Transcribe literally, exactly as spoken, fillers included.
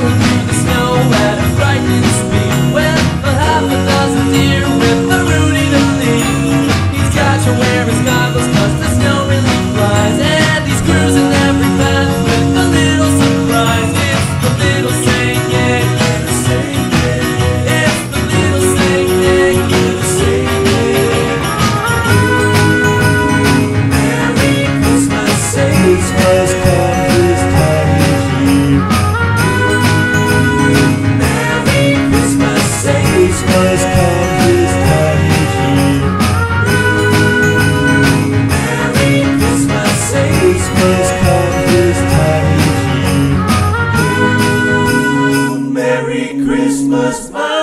rolling through the snow at a frightening speed, with a half a dozen deer with a Rudy to lead. He's got to wear his goggles 'cause the snow really flies, and he's cruising every path with a little surprise. It's the little Saint Nick, Saint Nick. It's the little Saint Nick, Saint Nick. Merry Christmas, Saint Nick. Christmas come this time of year. Merry Christmas, Saint Christmas come this time of year. Merry Christmas, my